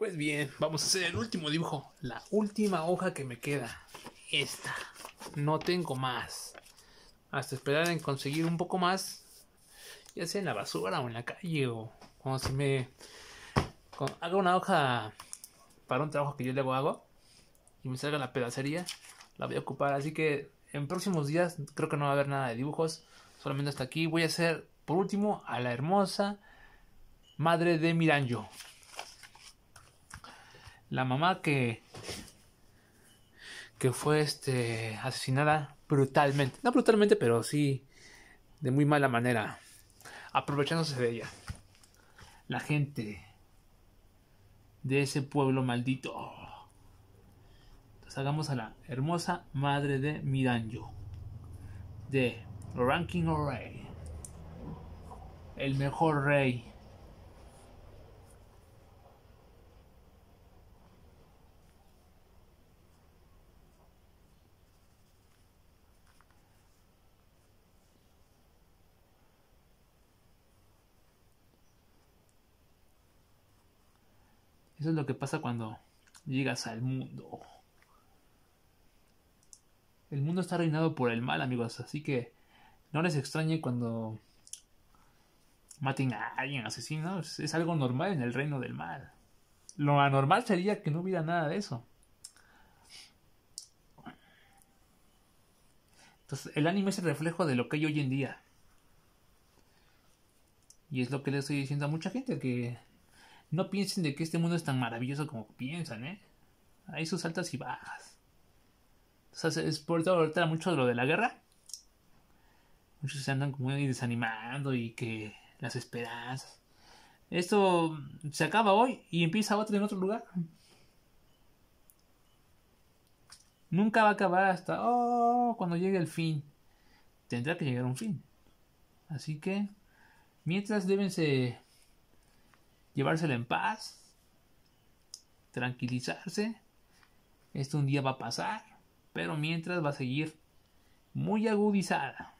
Pues bien, vamos a hacer el último dibujo. La última hoja que me queda. Esta. No tengo más. Hasta esperar en conseguir un poco más. Ya sea en la basura o en la calle. O cuando se me... haga una hoja para un trabajo que yo luego hago. Y me salga la pedacería. La voy a ocupar. Así que en próximos días creo que no va a haber nada de dibujos. Solamente hasta aquí. Voy a hacer por último a la hermosa madre de Miranjo. La mamá que fue asesinada brutalmente. No brutalmente, pero sí de muy mala manera, aprovechándose de ella. La gente de ese pueblo maldito. Entonces hagamos a la hermosa madre de Miranjo, de Ranking Rey, el mejor rey. Eso es lo que pasa cuando llegas al mundo. El mundo está reinado por el mal, amigos, así que no les extrañe cuando maten a alguien asesino. Es algo normal en el reino del mal. Lo anormal sería que no hubiera nada de eso. Entonces, el anime es el reflejo de lo que hay hoy en día. Y es lo que le estoy diciendo a mucha gente, que no piensen de que este mundo es tan maravilloso como piensan, ¿eh? Hay sus altas y bajas. O sea, es por todo ahorita mucho de lo de la guerra. Muchos se andan como desanimando y que las esperanzas. Esto se acaba hoy y empieza otra en otro lugar. Nunca va a acabar hasta cuando llegue el fin. Tendrá que llegar un fin. Así que mientras débense llevársela en paz, tranquilizarse. Esto un día va a pasar, pero mientras va a seguir muy agudizada.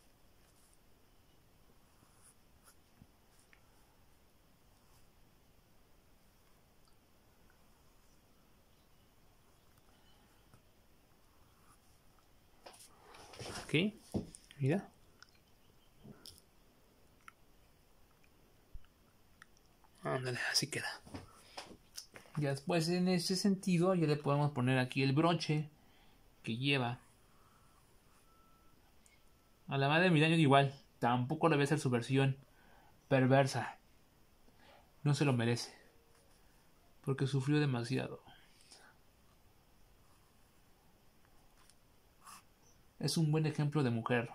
Aquí, mira. Ándale, así queda. Ya después en ese sentido ya le podemos poner aquí el broche que lleva. A la madre de Miranjo igual, tampoco debe ser su versión perversa. No se lo merece, porque sufrió demasiado. Es un buen ejemplo de mujer.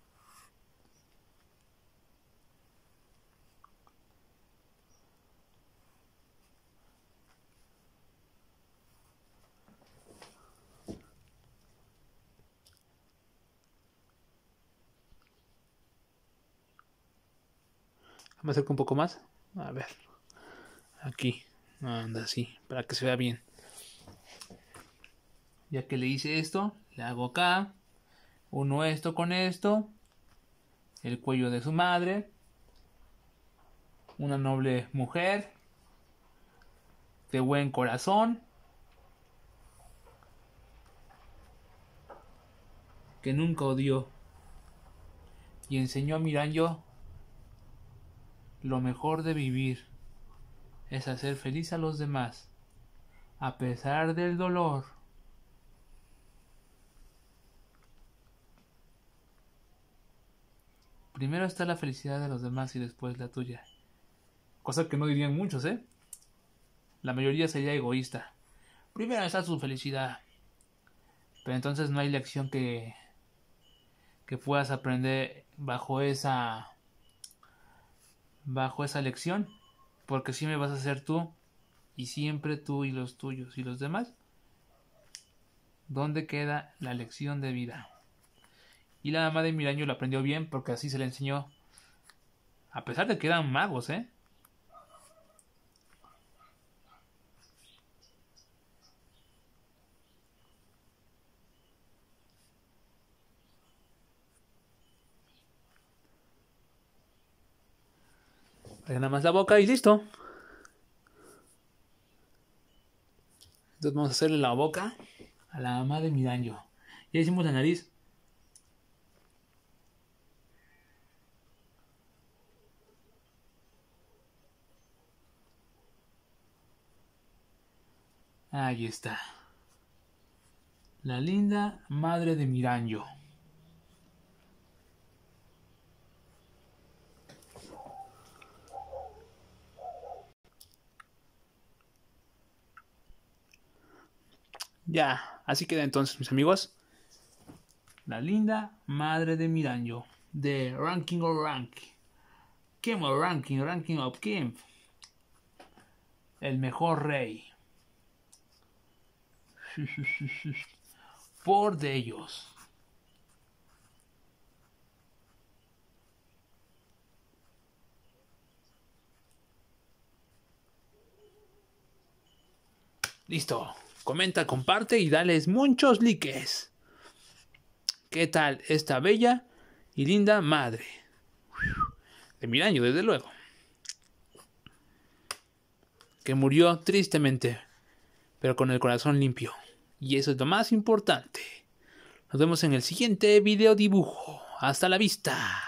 Me acerco un poco más. A ver. Aquí. Anda así. Para que se vea bien. Ya que le hice esto. Le hago acá. Uno esto con esto. El cuello de su madre. Una noble mujer. De buen corazón. Que nunca odió. Y enseñó a Miranjo lo mejor de vivir. Es hacer feliz a los demás. A pesar del dolor. Primero está la felicidad de los demás y después la tuya. Cosa que no dirían muchos, ¿eh? La mayoría sería egoísta. Primero está su felicidad. Pero entonces no hay lección que puedas aprender bajo esa lección. Porque siempre vas a ser tú. Y siempre tú y los tuyos y los demás. ¿Dónde queda la lección de vida? Y la mamá de Miranjo lo aprendió bien porque así se le enseñó. A pesar de que eran magos, ¿eh? Nada más la boca y listo. Entonces vamos a hacerle la boca a la mamá de Miranyo. Ya hicimos la nariz. Ahí está. La linda madre de Miranyo. Ya, así queda entonces, mis amigos. La linda madre de Miranyo. De Ranking or Rank. Kim o Ranking, Ranking of Kim. El mejor rey. Por de ellos. Listo. Comenta, comparte y dales muchos likes. ¿Qué tal esta bella y linda madre? De Miranyo, desde luego. Que murió tristemente, pero con el corazón limpio. Y eso es lo más importante. Nos vemos en el siguiente video dibujo. Hasta la vista.